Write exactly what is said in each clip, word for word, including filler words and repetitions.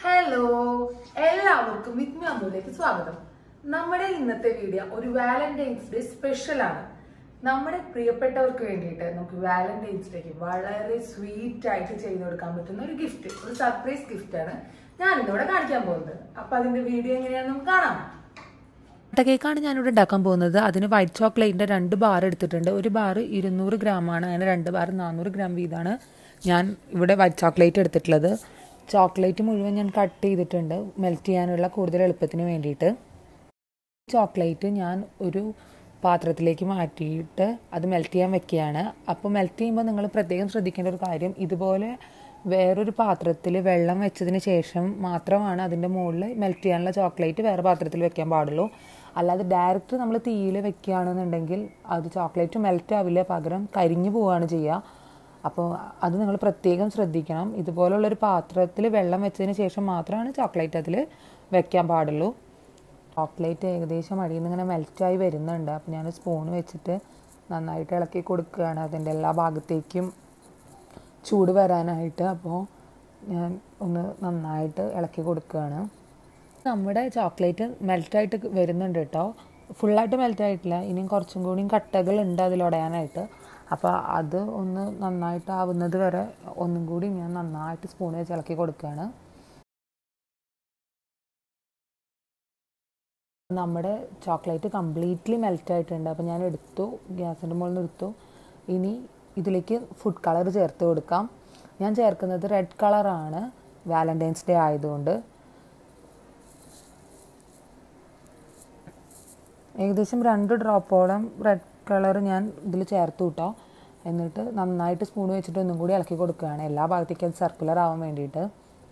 Hello, എല്ലാവർക്കും with me അമ്മുവിലേക്ക് സ്വാഗതം. നമ്മുടെ ഇന്നത്തെ വീഡിയോ ഒരു വാലന്റൈൻസ് ഡേ സ്പെഷ്യൽ ആണ്. നമ്മുടെ പ്രിയപ്പെട്ടവർക്ക് വേണ്ടിയിട്ട് നമുക്ക് വാലന്റൈൻസ് ഡേക്ക് വളരെ സ്വീറ്റ് ആയിട്ട് ചെയ്തു കൊടുക്കാൻ പറ്റുന്ന ഒരു ഗിഫ്റ്റ്, ഒരു സർപ്രൈസ് ഗിഫ്റ്റ് ആണ് ഞാൻ ഇന്നിവിടെ കാണിക്കാൻ പോകുന്നത്. അപ്പൊ അതിന്റെ വീഡിയോ എങ്ങനെയാണെന്ന് നമുക്ക് കാണാം. കേക്കാണ് ഞാനിവിടെ ഉണ്ടാക്കാൻ പോകുന്നത്. അതിന് വൈറ്റ് ചോക്ലേറ്റിൻ്റെ രണ്ട് ബാർ എടുത്തിട്ടുണ്ട്. ഒരു ബാർ ഇരുന്നൂറ് ഗ്രാം ആണ്, അങ്ങനെ രണ്ട് ബാർ നാനൂറ് ഗ്രാം വീതമാണ് ഞാൻ ഇവിടെ വൈറ്റ് ചോക്ലേറ്റ് എടുത്തിട്ടുള്ളത്. ചോക്ലേറ്റ് മുഴുവൻ ഞാൻ കട്ട് ചെയ്തിട്ടുണ്ട് മെൽറ്റ് ചെയ്യാനുള്ള കൂടുതൽ എളുപ്പത്തിന് വേണ്ടിയിട്ട്. ചോക്ലേറ്റ് ഞാൻ ഒരു പാത്രത്തിലേക്ക് മാറ്റിയിട്ട് അത് മെൽറ്റ് ചെയ്യാൻ വെക്കുകയാണ്. അപ്പോൾ മെൽറ്റ് ചെയ്യുമ്പോൾ നിങ്ങൾ പ്രത്യേകം ശ്രദ്ധിക്കേണ്ട ഒരു കാര്യം, ഇതുപോലെ വേറൊരു പാത്രത്തിൽ വെള്ളം വെച്ചതിന് ശേഷം മാത്രമാണ് അതിൻ്റെ മുകളിൽ മെൽറ്റ് ചെയ്യാനുള്ള ചോക്ലേറ്റ് വേറെ പാത്രത്തിൽ വെക്കാൻ പാടുള്ളൂ. അല്ലാതെ ഡയറക്റ്റ് നമ്മൾ തീയിൽ വെക്കുകയാണെന്നുണ്ടെങ്കിൽ അത് ചോക്ലേറ്റ് മെൽറ്റ് ആവില്ല, പകരം കരിഞ്ഞു പോവുകയാണ് ചെയ്യുക. അപ്പോൾ അത് നിങ്ങൾ പ്രത്യേകം ശ്രദ്ധിക്കണം. ഇതുപോലുള്ളൊരു പാത്രത്തിൽ വെള്ളം വെച്ചതിന് ശേഷം മാത്രമാണ് ചോക്ലേറ്റ് അതിൽ വെക്കാൻ പാടുള്ളൂ. ചോക്ലേറ്റ് ഏകദേശം അടിയിൽ നിന്ന് ഇങ്ങനെ മെൽറ്റായി വരുന്നുണ്ട്. അപ്പോൾ ഞാൻ സ്പൂൺ വെച്ചിട്ട് നന്നായിട്ട് ഇളക്കി കൊടുക്കുകയാണ് അതിൻ്റെ എല്ലാ ഭാഗത്തേക്കും ചൂട് വരാനായിട്ട്. അപ്പോൾ ഞാൻ ഒന്ന് നന്നായിട്ട് ഇളക്കി കൊടുക്കുകയാണ്. നമ്മുടെ ചോക്ലേറ്റ് മെൽറ്റായിട്ട് വരുന്നുണ്ട് കേട്ടോ, ഫുള്ളായിട്ട് മെൽറ്റായിട്ടില്ല, ഇനിയും കുറച്ചും കൂടിയും കട്ടകളുണ്ട് അതിലുടയാനായിട്ട്. അപ്പോൾ അത് ഒന്ന് നന്നായിട്ട് ആവുന്നത് വരെ ഒന്നും കൂടി ഞാൻ നന്നായിട്ട് സ്പൂൺ വെച്ച് ഇളക്കി കൊടുക്കുകയാണ്. നമ്മുടെ ചോക്ലേറ്റ് കംപ്ലീറ്റ്ലി മെൽറ്റായിട്ടുണ്ട്. അപ്പോൾ ഞാൻ എടുത്തു, ഗ്യാസിൻ്റെ മുകളിൽ നിന്ന് എടുത്തു. ഇനി ഇതിലേക്ക് ഫുഡ് കളർ ചേർത്ത് കൊടുക്കാം. ഞാൻ ചേർക്കുന്നത് റെഡ് കളറാണ്, വാലന്റൈൻസ് ഡേ ആയതുകൊണ്ട്. ഏകദേശം രണ്ട് ഡ്രോപ്പോളം റെഡ് കളർ ഞാൻ ഇതിൽ ചേർത്ത് കിട്ടോ. എന്നിട്ട് നന്നായിട്ട് സ്പൂൺ വെച്ചിട്ട് ഒന്നും കൂടി ഇളക്കി കൊടുക്കുകയാണ്, എല്ലാ ഭാഗത്തേക്കും അത് സർക്കുലർ ആവാൻ വേണ്ടിയിട്ട്.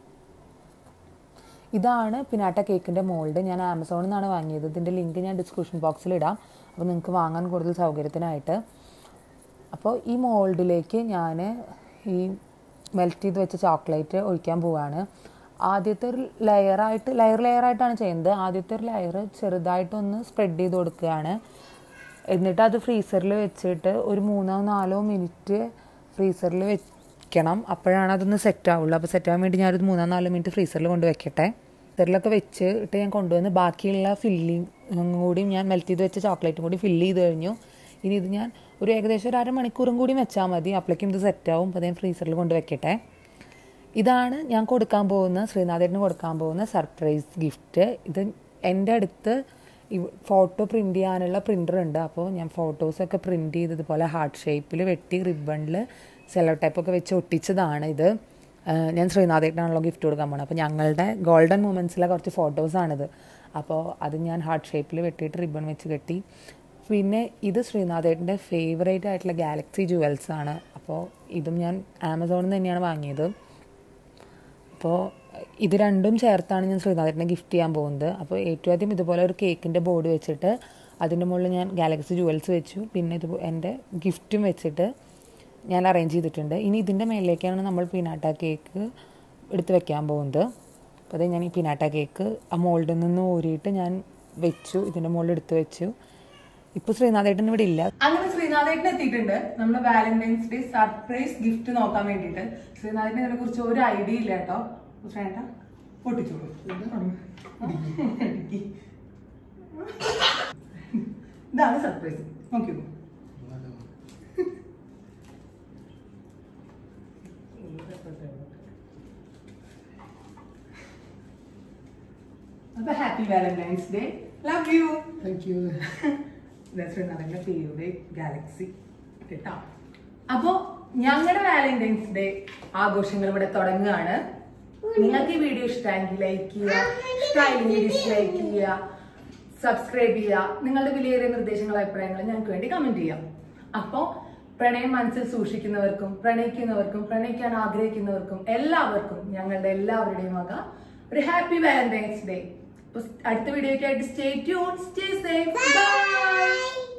ഇതാണ് പിനാട്ട കേക്കിൻ്റെ മോൾഡ്. ഞാൻ ആമസോണിൽ നിന്നാണ് വാങ്ങിയത്. ഇതിൻ്റെ ലിങ്ക് ഞാൻ ഡിസ്ക്രിപ്ഷൻ ബോക്സിൽ ഇടാം, അപ്പോൾ നിങ്ങൾക്ക് വാങ്ങാൻ കൂടുതൽ സൗകര്യത്തിനായിട്ട്. അപ്പോൾ ഈ മോൾഡിലേക്ക് ഞാൻ ഈ മെൽറ്റ് ചെയ്ത് വെച്ച ചോക്ലേറ്റ് ഒഴിക്കാൻ പോവുകയാണ്. ആദ്യത്തെ ഒരു ലെയറായിട്ട് ലെയർ ലെയറായിട്ടാണ് ചെയ്യുന്നത്. ആദ്യത്തെ ഒരു ലെയർ ചെറുതായിട്ടൊന്ന് സ്പ്രെഡ് ചെയ്ത് കൊടുക്കുകയാണ്. എന്നിട്ട് അത് ഫ്രീസറിൽ വെച്ചിട്ട് ഒരു മൂന്നോ നാലോ മിനിറ്റ് ഫ്രീസറിൽ വെക്കണം. അപ്പോഴാണ് അതൊന്ന് സെറ്റ് ആവുള്ളൂ. അപ്പോൾ സെറ്റ് ആവാൻ വേണ്ടി ഞാനൊരു മൂന്നോ നാലോ മിനിറ്റ് ഫ്രീസറിൽ കൊണ്ട് വെക്കട്ടെ. ഫ്രീസറിലൊക്കെ വെച്ചിട്ട് ഞാൻ കൊണ്ടുവന്ന് ബാക്കിയുള്ള ഫില്ലിങ് കൂടി ഞാൻ മെൽറ്റ് ചെയ്ത് വെച്ച ചോക്ലേറ്റും കൂടി ഫില്ല് ചെയ്ത് കഴിഞ്ഞു. ഇനി ഇത് ഞാൻ ഒരു ഏകദേശം ഒരു അരമണിക്കൂറും കൂടി വെച്ചാൽ മതി, അപ്പോഴേക്കും ഇത് സെറ്റാവും. അപ്പോൾ ഞാൻ ഫ്രീസറിൽ കൊണ്ട് വെക്കട്ടെ. ഇതാണ് ഞാൻ കൊടുക്കാൻ പോകുന്ന, ശ്രീനാഥേട്ടന് കൊടുക്കാൻ പോകുന്ന സർപ്രൈസ് ഗിഫ്റ്റ്. ഇത് എൻ്റെ അടുത്ത് ഫോട്ടോ പ്രിൻ്റ് ചെയ്യാനുള്ള പ്രിൻ്റർ ഉണ്ട്. അപ്പോൾ ഞാൻ ഫോട്ടോസൊക്കെ പ്രിൻ്റ് ചെയ്തതുപോലെ ഹാർട്ട് ഷേപ്പിൽ വെട്ടി റിബണിൽ സെല്ലോ ടൈപ്പൊക്കെ വെച്ച് ഒട്ടിച്ചതാണ് ഇത്. ഞാൻ ശ്രീനാഥേട്ടനാണല്ലോ ഗിഫ്റ്റ് കൊടുക്കാൻ പോകുന്നത്. അപ്പോൾ ഞങ്ങളുടെ ഗോൾഡൻ മൊമെൻറ്റ്സിലെ കുറച്ച് ഫോട്ടോസാണിത്. അപ്പോൾ അത് ഞാൻ ഹാർട്ട് ഷേപ്പിൽ വെട്ടിയിട്ട് റിബൺ വെച്ച് കെട്ടി. പിന്നെ ഇത് ശ്രീനാഥേട്ടൻ്റെ ഫേവറേറ്റ് ആയിട്ടുള്ള ഗാലക്സി ജുവൽസ് ആണ്. അപ്പോൾ ഇതും ഞാൻ ആമസോണിൽ നിന്ന് തന്നെയാണ് വാങ്ങിയത്. അപ്പോൾ ഇത് രണ്ടും ചേർത്താണ് ഞാൻ ശ്രീനാഥേട്ടനെ ഗിഫ്റ്റ് ചെയ്യാൻ പോകുന്നത്. അപ്പോൾ ഏറ്റവും ആദ്യം ഇതുപോലെ ഒരു കേക്കിൻ്റെ ബോർഡ് വെച്ചിട്ട് അതിൻ്റെ മുകളിൽ ഞാൻ ഗാലക്സി ജുവൽസ് വെച്ചു. പിന്നെ ഇത് എൻ്റെ ഗിഫ്റ്റും വെച്ചിട്ട് ഞാൻ അറേഞ്ച് ചെയ്തിട്ടുണ്ട്. ഇനി ഇതിൻ്റെ മേളിലേക്കാണ് നമ്മൾ പിനാട്ട കേക്ക് എടുത്ത് വെക്കാൻ പോകുന്നത്. അപ്പോൾ അത് ഞാൻ ഈ പിനാട്ട കേക്ക് ആ മോൾഡിൽ നിന്ന് ഊരിയിട്ട് ഞാൻ വെച്ചു, ഇതിൻ്റെ മുകളിൽ എടുത്ത് വെച്ചു. ഇപ്പോൾ ശ്രീനാഥേട്ടൻ ഇവിടെ ഇല്ല. അങ്ങനെ ശ്രീനാഥേട്ടൻ എത്തിയിട്ടുണ്ട് നമ്മുടെ വാലന്റൈൻസ് ഡേ സർപ്രൈസ് ഗിഫ്റ്റ് നോക്കാൻ വേണ്ടിയിട്ട്. ശ്രീനാഥേട്ടന് ഇതിനെ കുറിച്ച് ഒരു ഐഡിയ ഇല്ല കേട്ടോ. ശ്രീനാഥ പൊട്ടിച്ചോളൂ. ഇതാണ് സർപ്രൈസ്, നോക്കിയോ. അപ്പൊ happy valentine's day, love you. Thank you. ശ്രീനാഥന്റെ ഫേവറേറ്റ് ഗാലക്സി കേട്ടോ. അപ്പോ ഞങ്ങളുടെ വാലന്റൈൻസ് ഡേ ആഘോഷങ്ങൾ ഇവിടെ തുടങ്ങുകയാണ്. നിങ്ങൾക്ക് ഈ വീഡിയോ ഇഷ്ടമെങ്കിൽ ലൈക്ക് ചെയ്യുക, ഇഷ്ടമായില്ലെങ്കിൽ ഡിസ്ലൈക്ക് ചെയ്യുക, സബ്സ്ക്രൈബ് ചെയ്യുക. നിങ്ങളുടെ വിലയേറിയ നിർദ്ദേശങ്ങളും അഭിപ്രായങ്ങളും ഞങ്ങൾക്ക് വേണ്ടി കമന്റ് ചെയ്യാം. അപ്പോൾ പ്രണയം മനസ്സിൽ സൂക്ഷിക്കുന്നവർക്കും പ്രണയിക്കുന്നവർക്കും പ്രണയിക്കാൻ ആഗ്രഹിക്കുന്നവർക്കും എല്ലാവർക്കും ഞങ്ങളുടെ എല്ലാവരുടെയും വക ഒരു ഹാപ്പി വാലന്റൈൻസ് ഡേ. അടുത്ത വീഡിയോയ്ക്കായിട്ട് stay tune, stay safe, by.